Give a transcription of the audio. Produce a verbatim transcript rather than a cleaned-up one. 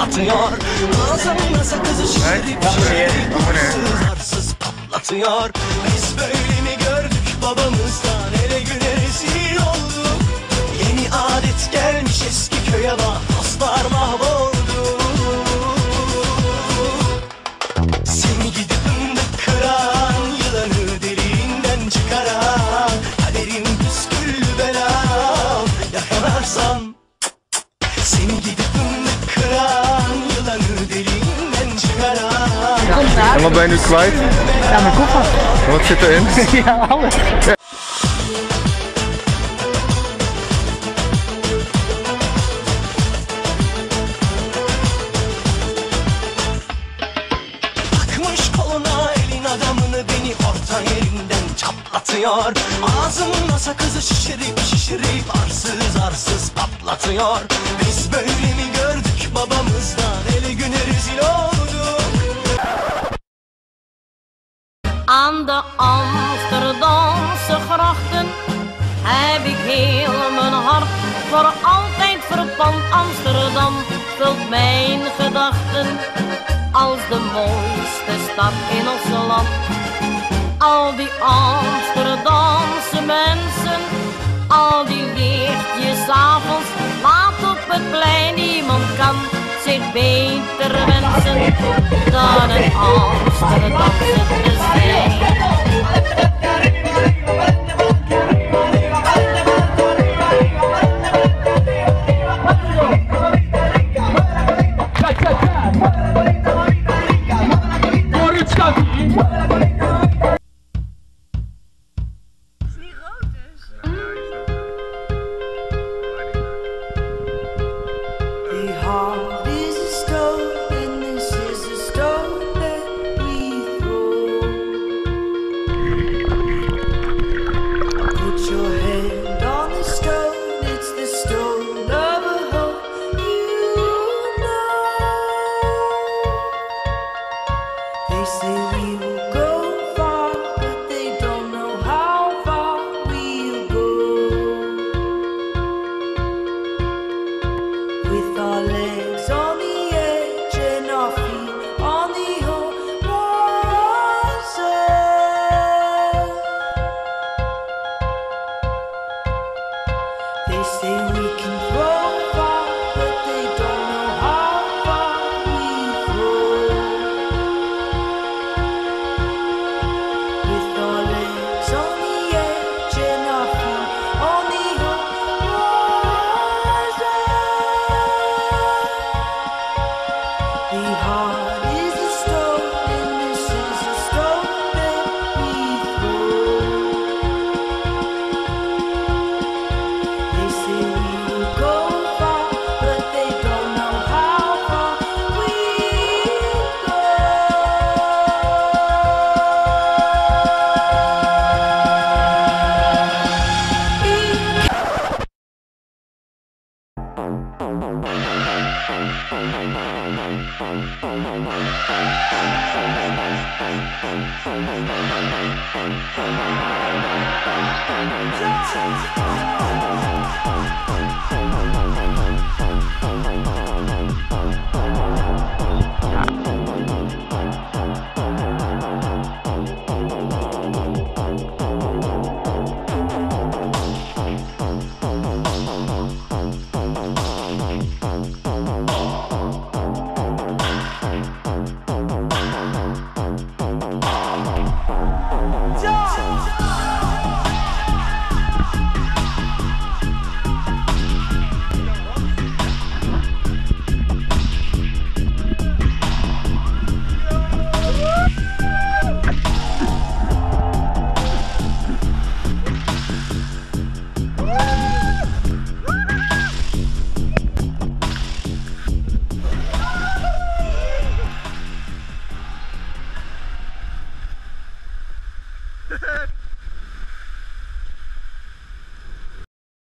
patlatıyor. Ağzımda sakızı şişirip şişirip arsız arsız patlatıyor. Biz böyle mi gördük babamızdan, ele güne rezil olduk. Yeni adet gelmiş eski köye bak, dostlar mahvoldu. Seni gidip fındık kıran, yılanı deliğinden çıkaran, kaderim püsküllü belam, yakalarsan. Seni gidip fındık kıran, yılanı deliğinden çıkaran. En wat ben je nu kwijt? Ja, mijn koffer. Wat zit erin? Ja, alles. Takmış koluna elin adamını, beni orta yerinden çatlatıyor. Ağzımda sakızı şişirip şişirip arsız arsız patlatıyor. Biz böyle mi gördük babamızdan, ele güne rezil olduk. Aan de Amsterdamse grachten heb ik heel mijn hart voor altijd verpand. Amsterdam vult mijn gedachten als de mooiste stad in ons land. Al die Amsterdamse mensen, al die lichtjes 's avonds, laat op het plein, niemand kan zich beter wensen dan een Amsterdamse te zijn. The heart is a stone, and this is a stone that we throw. Put your hand on the stone, it's the stone of a hope you know. They say we will go far, but they don't know how far we'll go. With our legs on the edge and our feet on the horizon. They say we can throw far, but they don't know how far we throw. With our legs on the edge and our feet on the horizon. The heart is a stone, and this is a stone that we throw. They say we will go far, but they don't know how far we'll go. Hehehe